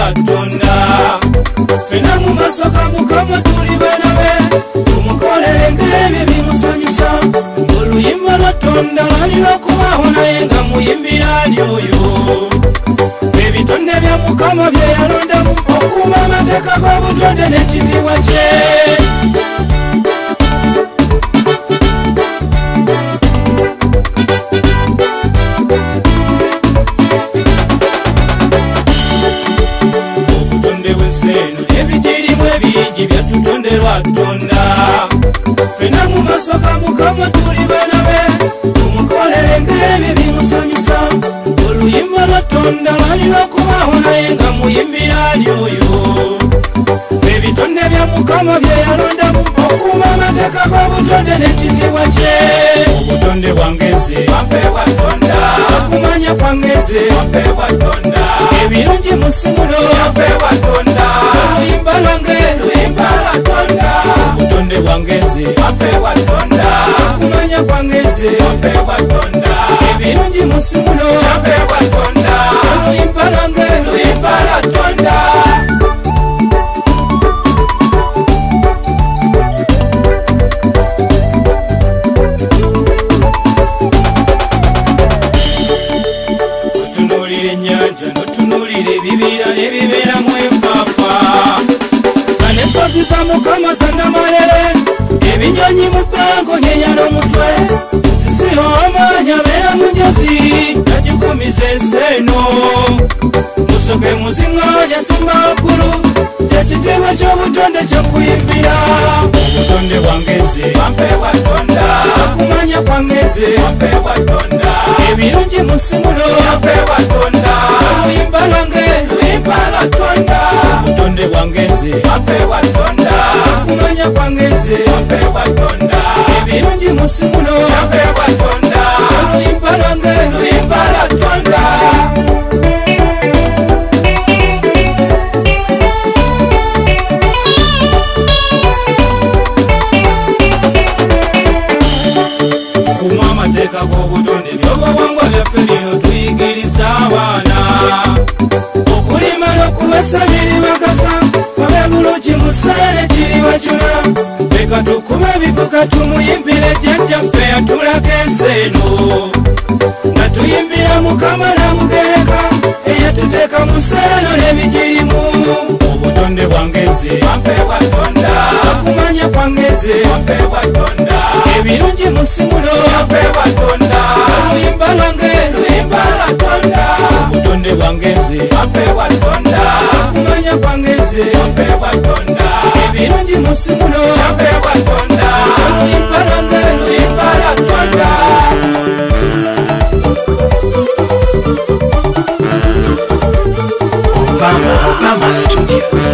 Katonda fena mu maaso ga Mukama tuli bana be tumukolere ng'ebyo bimusanyusa oluyimba lwa Tonda lwalina okubaawo naye nga muyimbira ali oyo ebitonde bya Mukama bye yalondamu okuuma amateeka g'obutonde n'ekitiibwa kye byatutonderwa Tonda fena mu maaso ga Mukama tuli bana be tumukolere ng'ebyo bimusanyusa oluyimba lwa Tonda lwalina okubaawo naye nga muyimbira ali oyo ebitonde bya Mukama bye yalondamu okuuma amateeka g'obutonde n'ekitiibwa kye obutonde bwange nze wampeebwa Tonda okumanya kwange nze wampeebwa Tonda ebirungi mu simulo wampeebwa Tonda oluyimba lwange luyimba lwa Tonda obutonde bwange nze wampeebwa Tonda okumanya kwange nze wampeebwa Tonda ebirungi mu simulo wampeebwa Tonda oluyimba lwange luyimba lwa Tonda n'ebibeeramu enfaafa kanesozi za Mukama zandamalere ebinyonyi mu bbango nyenyala omutwe sisiyo amaanyi abeera mu njozi nagikumiza ensi eno musoke muziŋŋaanya simbaakulu kyekitiibwa ky'obutonde kyokuyimbira obutonde bwange nze wampeebwa Tonda okumanya kwange nze wampeebwa Tonda ebirungi mu simulo wampeebwa Tonda oluyimba lwange luyimba lwa Tonda obutonde bwange nze wampeebwa Tonda okumanya kwange nze wampeebwa Tonda ebirungi mu simulo wampeebwa Tonda oluyimba lwange luyimba lwa Tonda g'obutonde by'obuwangwa byaffe bino tuyigiriza abaana okulima n'okuwesa biri bagasa babe bulungi musaale kiri bajuna leka tukube ebivuga tumuyimbire jjajjaffe yatulaga ensi eno nga tuyimbira Mukama namugereka eyatuteeka mu seeno n'ebigirimu obutonde bwange nze wampeebwa Tonda okumanya kwange nze wampeebwa Tonda ebirungi mu simulo wampeebwa Tonda oluyimba lwange luyimba lwa Tonda obutonde bwange nze wampeebwa Tonda okumanya kwange nze wampeebwa Tonda ebirungi mu simulo wampeebwa Tonda oluyimba lwange luyimba lwa Tonda Obama Studios.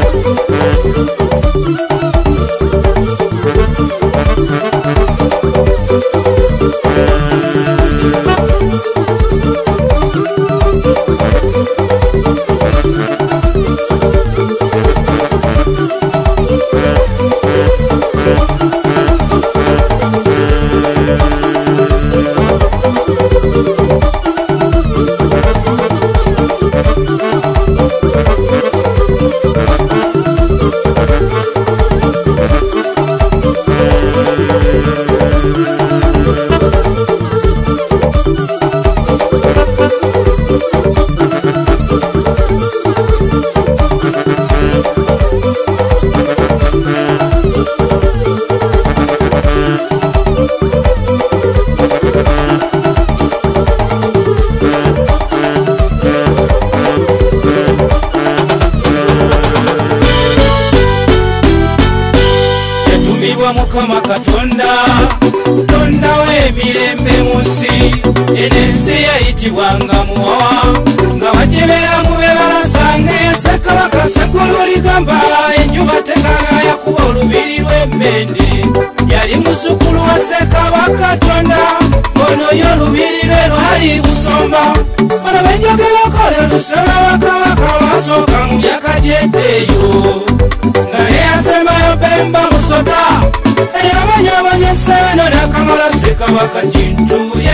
Mukama Katonda Tonda w'emirembe mu nsi ensi yayitibwanga muwawa nga bajebera mu be balasanga Ssekabaka Sseggulu ligamba enjuba tekanga yakuba olubiri lw'emmende yali muzzukulu wa Ssekabaka Tonda ono yo olubiri lwe lwali Busomba bano benjogerako lusaba bakabaka basooka mu myaka gy'eddeeyo nga neyasembayo Bemba Musota eyabanyabanya Sseeno n'akamala Ssekabaka Kintu ye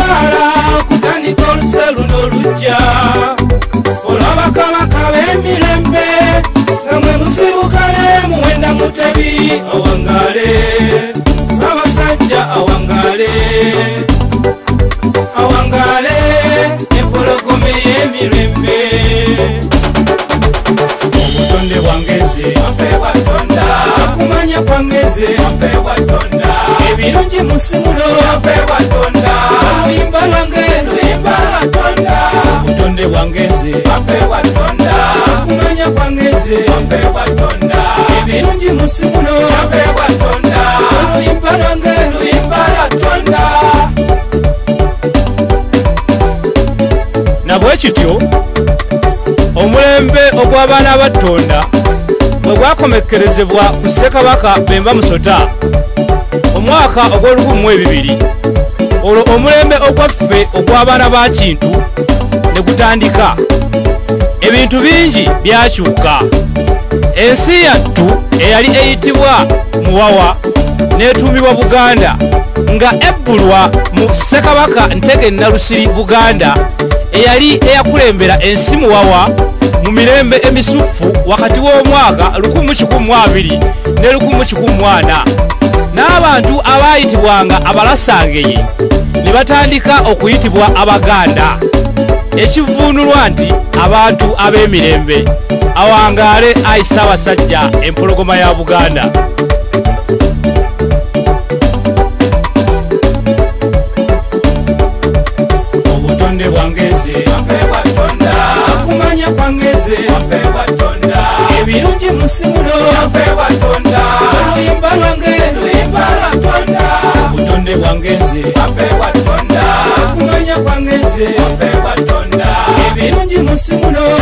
yamutabaala okutandika oluse luno olujja olw'abakabaka b'emirembe mutebi awangale Ssaabasajja awangale awangale empologome y'emirembe obutonde bwangeze ampeebwa Katonda okumanya kwangeze ampeebwa Katonda ebirungi mu nsimulo ampeebwa Katonda oluyimba lwange luyimba Katonda obutonde bwangeze ampeebwa Katonda okumanya kwangeze ampeebwa Katonda ebirungi mu nsimulo ampeebwa Katonda oluyimba lwange luyimba Katonda. Nabwe kityo omulembe ogw'abaana ba Katonda bwe gwakomekkerezebwa ku Ssekabaka Bemba Musota omwaka ogw'olukumi olwo omulembe ogwaffe ogw'abaana ba Kintu ne gutandika. Ebintu bingi byakyuka. Ensi yattu eyali eyitibwa Muwawa n'etuumibwa Buganda nga ebbulwa mu Ssekabaka Ntege Nnalusiri Buganda eyali eyakulembera ensi Muwawa mu mirembe emisufu wakati w'omwaka 1112 ne 1140 n'abantu abaayitibwanga Abalasangeye ne batandika okuyitibwa Abaganda ekivuunulwa nti abantu ab'emirembe awangaale ayi Ssaabasajja empologoma ya Buganda. Obutonde bwangeze ampeebwa Katonda okumanya kwangeze ampeebwa Katonda ebirungi mu nsimulo ampeebwa Katonda oluyimba lwange luyimba Katonda obutonde bwangeze ampeebwa Katonda okumanya kwangeze ampeebwa Katonda ebirungi mu nsimulo